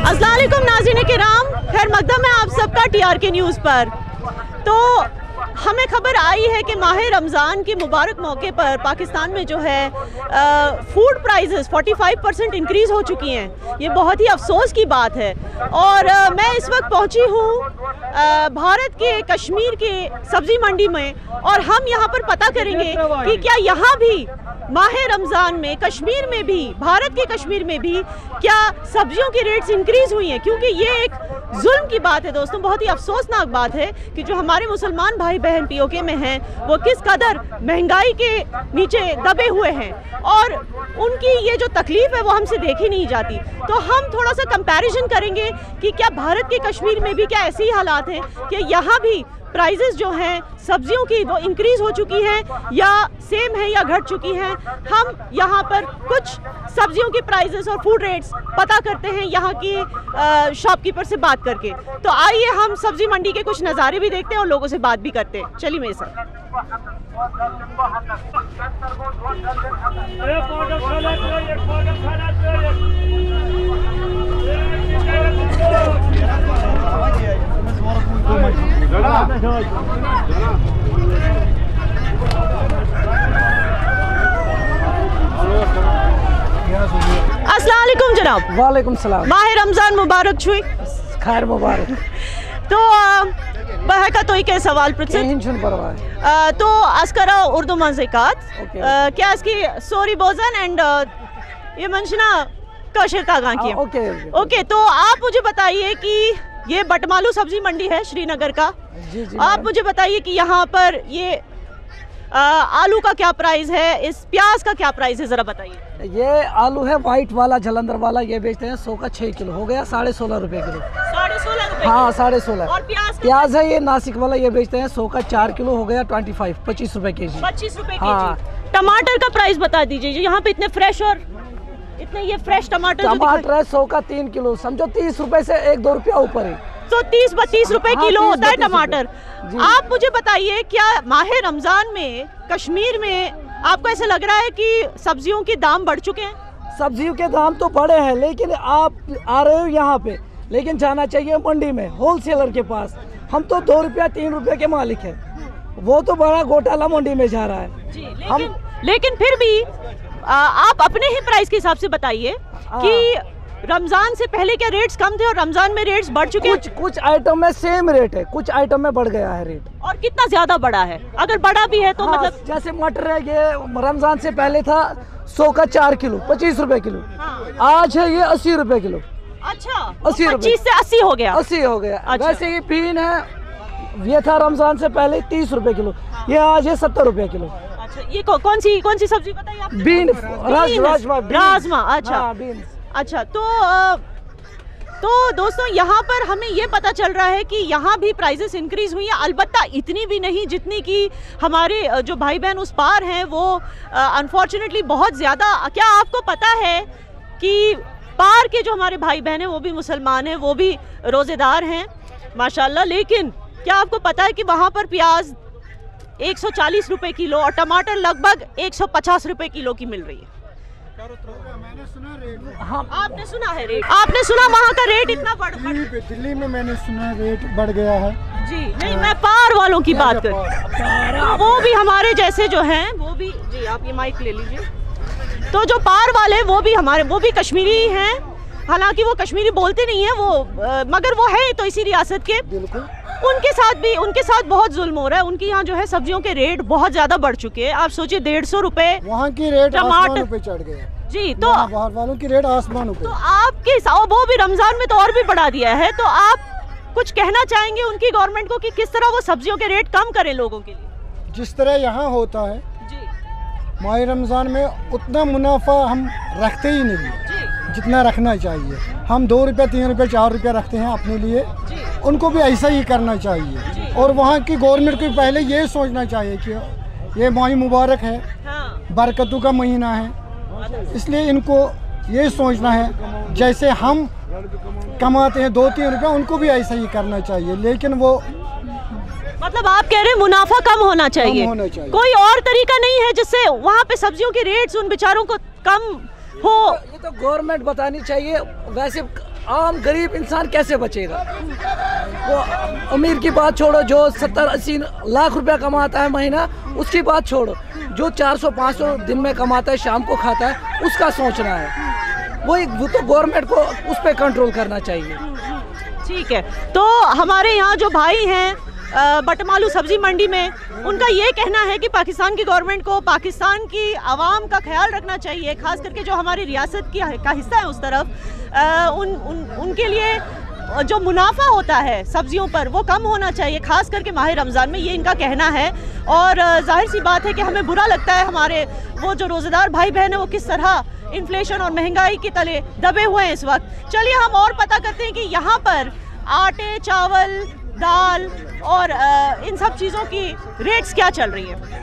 अस्सलाम वालेकुम नाज़रीन किराम, खैर मकदम है आप सबका TRK न्यूज़ पर। तो हमें खबर आई है कि माह रमज़ान के मुबारक मौके पर पाकिस्तान में जो है फूड प्राइसेस 45% इंक्रीज़ हो चुकी हैं। ये बहुत ही अफसोस की बात है। और मैं इस वक्त पहुंची हूँ भारत के कश्मीर के सब्ज़ी मंडी में, और हम यहाँ पर पता करेंगे कि क्या यहाँ भी माह रमज़ान में कश्मीर में भी, भारत के कश्मीर में भी क्या सब्जियों की रेट्स इंक्रीज़ हुई हैं, क्योंकि ये एक जुल्म की बात है दोस्तों। बहुत ही अफसोसनाक बात है कि जो हमारे मुसलमान भाई बहन POK में हैं वो किस कदर महंगाई के नीचे दबे हुए हैं, और उनकी ये जो तकलीफ़ है वो हमसे देखी नहीं जाती। तो हम थोड़ा सा कंपैरिजन करेंगे कि क्या भारत के कश्मीर में भी क्या ऐसे ही हालात हैं कि यहाँ भी प्राइजेस जो हैं सब्जियों की वो इंक्रीज़ हो चुकी हैं या सेम है या घट चुकी हैं। हम यहाँ पर कुछ सब्जियों के प्राइजेस और फूड रेट्स पता करते हैं यहाँ की शॉपकीपर से बात करके। तो आइए हम सब्जी मंडी के कुछ नज़ारे भी देखते हैं और लोगों से बात भी करते हैं। चलिए मेरे साथ। अस्सलाम वालेकुम जनाब। वालेकुम सलाम। माह रमज़ान मुबारक छुई। खैर मुबारक। तो बहका तो एक सवाल तो अस्करा उर्दू मंजिकात क्या इसकी सॉरी बोजन एंड ये मंशना कशर तागा की। ओके तो आप मुझे बताइए कि ये बटमालू सब्जी मंडी है श्रीनगर का। जी जी। आप मुझे बताइए कि यहाँ पर ये आलू का क्या प्राइस है, इस प्याज का क्या प्राइस है, जरा बताइए। ये आलू है वाइट वाला जलंधर वाला, ये बेचते हैं 100 का 6 किलो, हो गया 16.5 रुपए किलो। 16.5 रुपए? हाँ 16.5। और प्याज है ये नासिक वाला, ये बेचते हैं 100 का 4 किलो, हो गया 25 रुपए के जी। 25 रुपए हाँ। टमाटर का प्राइस बता दीजिए, यहाँ पे इतने फ्रेश और इतने ये फ्रेश टमाटर है 100 का 3 किलो, समझो 30 रुपए से 1-2 रुपया ऊपर है। तो 30-32 रुपए किलो होता है टमाटर। आप मुझे बताइए क्या माह रमजान में कश्मीर में आपको ऐसा लग रहा है कि सब्जियों के दाम बढ़ चुके हैं? सब्जियों के दाम तो बढ़े हैं, लेकिन आप आ रहे हो यहाँ पे, लेकिन जाना चाहिए मंडी में होलसेलर के पास। हम तो 2 रुपया 3 रुपये के मालिक है, वो तो बड़ा घोटाला मंडी में जा रहा है जी। लेकिन फिर भी आप अपने ही प्राइस के हिसाब से बताइए कि रमजान से पहले क्या रेट्स कम थे और रमजान में रेट्स बढ़ चुके हैं? कुछ आइटम में सेम रेट है, कुछ आइटम में बढ़ गया है रेट। और कितना ज्यादा बढ़ा है? अगर बढ़ा भी है तो हाँ, मतलब जैसे मटर है, ये रमजान से पहले था 100 का 4 किलो 25 रुपए किलो। हाँ। आज है ये 80 रुपए किलो। अच्छा, 80 रुपए 25 से 80 हो गया। 80 हो गया। अच्छा। वैसे ये बीन है, ये था रमजान से पहले 30 रुपए किलो, ये आज है 70 रुपए किलो। अच्छा, ये कौन सी सब्जी बताइए आपने? बीन, राजमा। अच्छा हाँ, बीन। अच्छा, तो दोस्तों यहाँ पर हमें ये पता चल रहा है कि यहाँ भी प्राइसेस इंक्रीज हुई हैं, अलबत्ता इतनी भी नहीं जितनी कि हमारे जो भाई बहन उस पार हैं वो अनफॉर्चुनेटली बहुत ज़्यादा। क्या आपको पता है कि पार के जो हमारे भाई बहन हैं वो भी मुसलमान हैं, वो भी रोज़ेदार हैं माशाल्लाह, लेकिन क्या आपको पता है कि वहाँ पर प्याज 140 रुपए किलो और टमाटर लगभग 150 रुपए किलो की मिल रही है? हाँ, आपने सुना है रेट? आपने सुना वहाँ का रेट इतना बढ़? दिल्ली में मैंने सुना रेट बढ़ गया है जी। नहीं, मैं पार वालों की बात कर, वो भी हमारे जैसे जो हैं वो भी जी। आप ये माइक ले लीजिए। तो जो पार वाले वो भी कश्मीरी ही हैं, हालांकि वो कश्मीरी बोलते नहीं है वो, मगर वो है तो इसी रियासत के। बिल्कुल। उनके साथ बहुत जुल्म हो रहा है। उनके यहाँ जो है सब्जियों के रेट बहुत ज्यादा बढ़ चुके हैं। आप सोचिए 150 रुपए वहाँ की रेट टमाटर पे चढ़ गया जी। तो बाहर वालों की रेट आसमानों पे। तो आपके वो भी रमजान में तो और भी बढ़ा दिया है। तो आप कुछ कहना चाहेंगे उनकी गवर्नमेंट को कि किस तरह वो सब्जियों के रेट कम करें लोगों के लिए? जिस तरह यहाँ होता है जी माह रमजान में उतना मुनाफा हम रखते ही नहीं जितना रखना चाहिए। हम 2 रुपये 3 रुपये 4 रुपये रखते हैं अपने लिए, उनको भी ऐसा ही करना चाहिए। और वहाँ की गवर्नमेंट को पहले ये सोचना चाहिए कि ये माह मुबारक है, बरकतों का महीना है, इसलिए इनको ये सोचना है जैसे हम कमाते हैं 2-3 रुपये, उनको भी ऐसा ही करना चाहिए। लेकिन वो मतलब आप कह रहे हैं मुनाफा कम होना चाहिए, कोई और तरीका नहीं है जिससे वहाँ पे सब्जियों के रेट्स उन बेचारों को कम हो? ये तो गवर्नमेंट बतानी चाहिए। वैसे आम गरीब इंसान कैसे बचेगा? वो अमीर की बात छोड़ो, जो 70-80 लाख रुपया कमाता है महीना, उसकी बात छोड़ो, जो 400-500 दिन में कमाता है, शाम को खाता है, उसका सोचना है। वो तो गवर्नमेंट को उस पर कंट्रोल करना चाहिए। ठीक है, तो हमारे यहाँ जो भाई हैं बटमालू सब्जी मंडी में, उनका ये कहना है कि पाकिस्तान की गवर्नमेंट को पाकिस्तान की आवाम का ख्याल रखना चाहिए, खास करके जो हमारी रियासत का हिस्सा है उस तरफ उनके लिए जो मुनाफा होता है सब्जियों पर वो कम होना चाहिए, खास करके माह रमज़ान में, ये इनका कहना है। और जाहिर सी बात है कि हमें बुरा लगता है हमारे वो जो रोज़ेदार भाई बहन है वो किस तरह इन्फ्लेशन और महंगाई के तले दबे हुए हैं इस वक्त। चलिए हम और पता करते हैं कि यहाँ पर आटे, चावल, दाल और इन सब चीज़ों की रेट्स क्या चल रही है।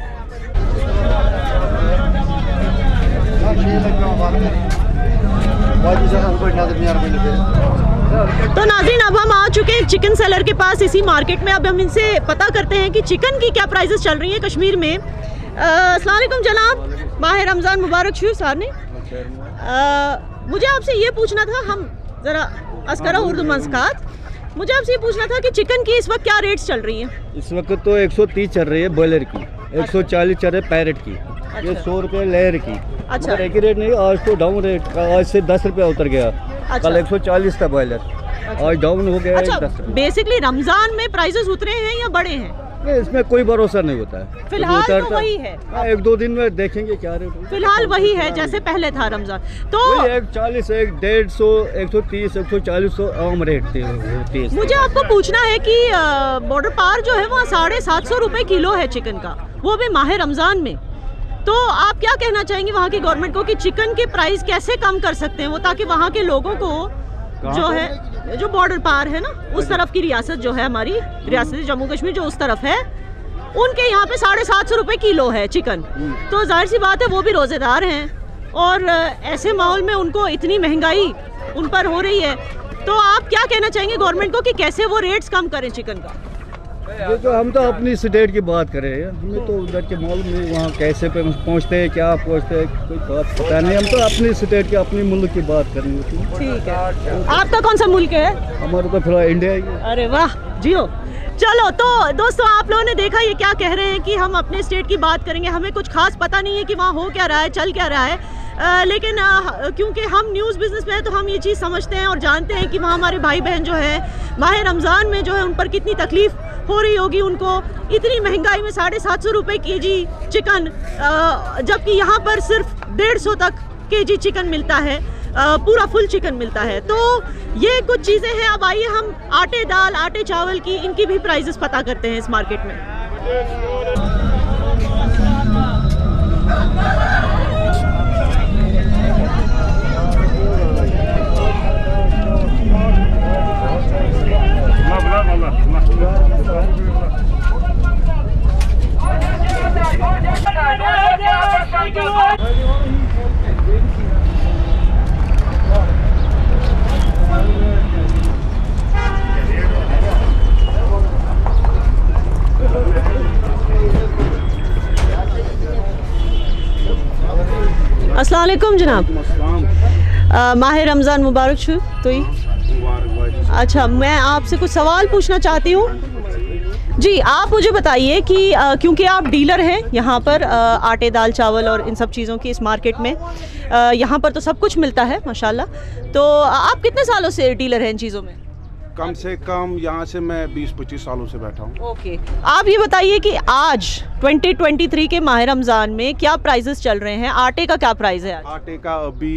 तो नाज़रीन, अब हम आ चुके हैं चिकन सेलर के पास इसी मार्केट में। अब हम इनसे पता करते हैं कि चिकन की क्या प्राइसेस चल रही हैं कश्मीर में। अस्सलाम वालेकुम जनाब, माह रमज़ान मुबारक शू सारने। मुझे आपसे ये पूछना था, हम ज़रा अस्करा उर्दू मस्कात, मुझे आपसे ये पूछना था कि चिकन की इस वक्त क्या रेट्स चल रही हैं? इस वक्त तो 130 चल रही है बॉयलर की, 140 चल रही है पैरेट की, ये 100 रुपये लेयर की। अच्छा, एक ही रेट नहीं, आज तो डाउन रेट, आज से 10 रुपये उतर गया। अच्छा। कल 140 था बॉयलर, आज डाउन हो गया। अच्छा, बेसिकली रमज़ान में प्राइसेस उतरे हैं या बढ़े हैं? नहीं, इसमें कोई भरोसा नहीं होता है, फिलहाल तो वही है। 1-2 दिन में देखेंगे क्या रेट। फिलहाल वही है जैसे पहले था रमज़ान। तो 140, 150, 130, 140 आम रेट थे। मुझे आपको पूछना है कि बॉर्डर पार जो है वहाँ 750 रुपये किलो है चिकन का, वो भी माह रमज़ान में। तो आप क्या कहना चाहेंगे वहाँ की गवर्नमेंट को कि चिकन के प्राइस कैसे कम कर सकते हैं वो, ताकि वहाँ के लोगों को जो है, जो बॉर्डर पार है ना उस तरफ की रियासत जो है, हमारी रियासत जम्मू कश्मीर जो उस तरफ है, उनके यहाँ पे 750 रुपये किलो है चिकन। तो जाहिर सी बात है वो भी रोज़ेदार हैं और ऐसे माहौल में उनको इतनी महंगाई उन पर हो रही है। तो आप क्या कहना चाहेंगे गवर्नमेंट को कि कैसे वो रेट्स कम करें चिकन का? ये तो हम तो अपनी स्टेट की बात कर रहे हैं, हमें तो उधर के मालूम नहीं वहाँ कैसे पहुँचते हैं, क्या पहुँचते हैं, कोई बात पता नहीं। हम तो अपनी स्टेट की, अपनी मुल्क की बात करनी होती है। ठीक है, आपका कौन सा मुल्क है? हमारा तो फिलहाल इंडिया ही है। अरे वाह, जियो। चलो, तो दोस्तों आप लोगों ने देखा ये क्या कह रहे हैं कि हम अपने स्टेट की बात करेंगे, हमें कुछ खास पता नहीं है कि वहाँ हो क्या रहा है, चल क्या रहा है। लेकिन क्योंकि हम न्यूज़ बिज़नेस में हैं तो हम ये चीज़ समझते हैं और जानते हैं कि वहाँ हमारे भाई बहन जो है माह रमज़ान में जो है उन पर कितनी तकलीफ़ हो रही होगी उनको, इतनी महंगाई में 750 रुपये केजी चिकन, जबकि यहाँ पर सिर्फ 150 तक केजी चिकन मिलता है, पूरा फुल चिकन मिलता है। तो ये कुछ चीज़ें हैं। अब आइए हम आटे, दाल, आटे, चावल की, इनकी भी प्राइसेस पता करते हैं इस मार्केट में। अस्सलाम वालेकुम जनाब, माह रमज़ान मुबारक शू। तो अच्छा, मैं आपसे कुछ सवाल पूछना चाहती हूँ जी। आप मुझे बताइए कि क्योंकि आप डीलर हैं यहाँ पर आटे, दाल, चावल और इन सब चीज़ों की इस मार्केट में, यहाँ पर तो सब कुछ मिलता है माशाल्लाह। तो आप कितने सालों से डीलर हैं इन चीज़ों में? कम से कम यहाँ से मैं 20-25 सालों से बैठा हूँ। ओके, आप ये बताइए कि आज 2023 के माह रमज़ान में क्या प्राइसेस चल रहे हैं? आटे का क्या प्राइस है आज? आटे का अभी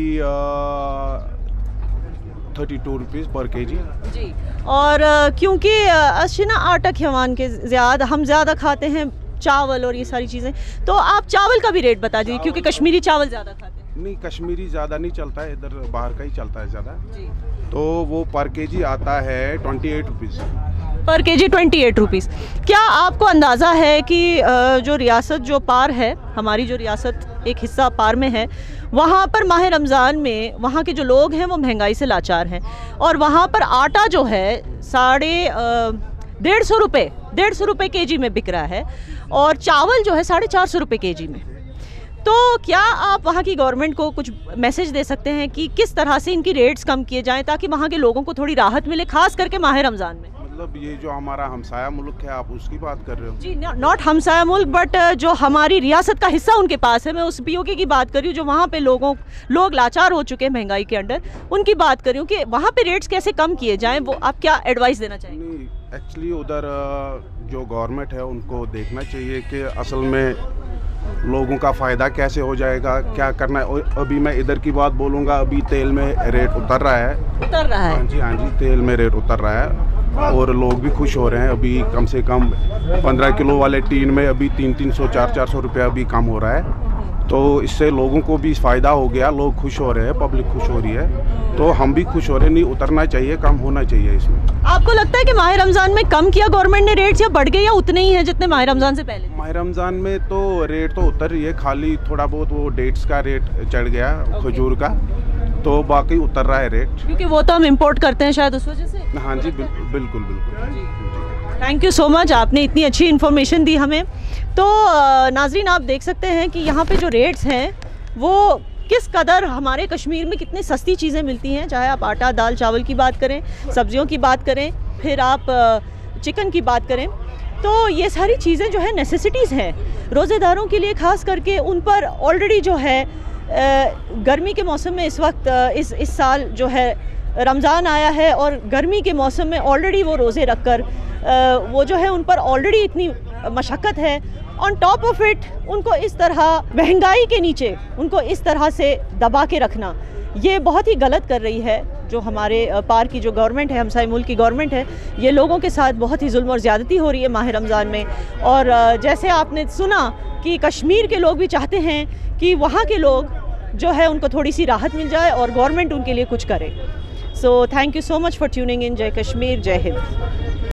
32 रुपीज़ पर केजी जी। और क्योंकि ना आटा खवान के हम ज़्यादा खाते हैं चावल और ये सारी चीज़ें, तो आप चावल का भी रेट बता दीजिए, क्योंकि कश्मीरी चावल ज़्यादा खाते हैं। नहीं, कश्मीरी ज़्यादा नहीं चलता है, इधर बाहर का ही चलता है ज़्यादा। तो वो पर केजी आता है 28 रुपीज़ पर केजी, 28 रुपीज़। क्या आपको अंदाज़ा है कि जो रियासत जो पार है, हमारी जो रियासत एक हिस्सा पार में है, वहाँ पर माह रमज़ान में वहाँ के जो लोग हैं वो महंगाई से लाचार हैं, और वहाँ पर आटा जो है 150 रुपये केजी में बिक रहा है, और चावल जो है 450 रुपये केजी में। तो क्या आप वहाँ की गवर्नमेंट को कुछ मैसेज दे सकते हैं कि किस तरह से इनकी रेट्स कम किए जाएं ताकि वहाँ के लोगों को थोड़ी राहत मिले, खास करके माह रमज़ान में? मतलब ये जो हमारा हमसाया मुल्क है, आप उसकी बात कर रहे हो? जी, नॉट हमसाया मुल्क, बट जो हमारी रियासत का हिस्सा उनके पास है। मैं उस पीओके की बात कर रही हूँ जो वहाँ पे लोग लाचार हो चुके हैं महंगाई के अंडर, उनकी बात कर रही हूँ कि वहाँ पे रेट्स कैसे कम किए जाएं। वो आप क्या एडवाइस देना चाहेंगे? नहीं, एक्चुअली उधर जो गवर्नमेंट है उनको देखना चाहिए कि असल में लोगों का फ़ायदा कैसे हो जाएगा, क्या करना है। और अभी मैं इधर की बात बोलूँगा, अभी तेल में रेट उतर रहा है। हाँ जी, तेल में रेट उतर रहा है और लोग भी खुश हो रहे हैं। अभी कम से कम 15 किलो वाले टीन में अभी 300 400 रुपया अभी कम हो रहा है। तो इससे लोगों को भी फ़ायदा हो गया, लोग खुश हो रहे हैं, पब्लिक खुश हो रही है, तो हम भी खुश हो रहे हैं। नहीं उतरना चाहिए, कम होना चाहिए इसमें। आपको लगता है कि माह रमज़ान में कम किया गवर्नमेंट ने रेट्स, या बढ़ गए, या उतने ही हैं जितने माह रमज़ान से पहले? माह रमज़ान में तो रेट तो उतर रही है, खाली थोड़ा बहुत वो डेट्स का रेट चढ़ गया, खजूर का, तो बाकी उतर रहा है रेट, क्योंकि वो तो हम इंपोर्ट करते हैं शायद उस वजह से। हाँ जी, बिल्कुल बिल्कुल। थैंक यू सो मच, आपने इतनी अच्छी इन्फॉर्मेशन दी हमें। तो नाजरीन, आप देख सकते हैं कि यहाँ पे जो रेट्स हैं वो किस कदर हमारे कश्मीर में कितनी सस्ती चीज़ें मिलती हैं। चाहे आप आटा दाल चावल की बात करें, सब्जियों की बात करें, फिर आप चिकन की बात करें, तो ये सारी चीज़ें जो है नेसेसिटीज़ हैं रोज़ेदारों के लिए। ख़ास करके उन पर ऑलरेडी जो है गर्मी के मौसम में इस वक्त इस साल जो है रमज़ान आया है और गर्मी के मौसम में ऑलरेडी वो रोज़े रख कर वो जो है उन पर ऑलरेडी इतनी मशक्क़त है। ऑन टॉप ऑफ इट उनको इस तरह महंगाई के नीचे उनको इस तरह से दबा के रखना, ये बहुत ही गलत कर रही है। जो हमारे पार की जो गवर्नमेंट है, हमसाए मुल्क की गवर्नमेंट है, ये लोगों के साथ बहुत ही जुल्म और ज़्यादती हो रही है माह रमज़ान में। और जैसे आपने सुना कि कश्मीर के लोग भी चाहते हैं कि वहाँ के लोग जो है उनको थोड़ी सी राहत मिल जाए और गवर्नमेंट उनके लिए कुछ करे। So thank you so much for tuning in. जय कश्मीर, जय हिंद।